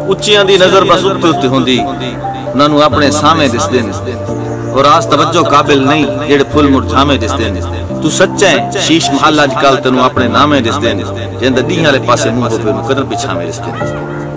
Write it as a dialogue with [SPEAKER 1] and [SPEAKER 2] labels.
[SPEAKER 1] उच्चियां दी नजर बस उत्ते उत्ते होंदी, उन्होंने अपने सामे दिसदे ने और आज तवज्जो काबिल नहीं जेड़े फुल मुरझामे दिसदे ने। तू सच्चा है शीश महल अजकल तेनू अपने नामे दिसदे ने, जिंदा दी वाले पासे मुंह होवे कदर पिछावे दिसदे ने।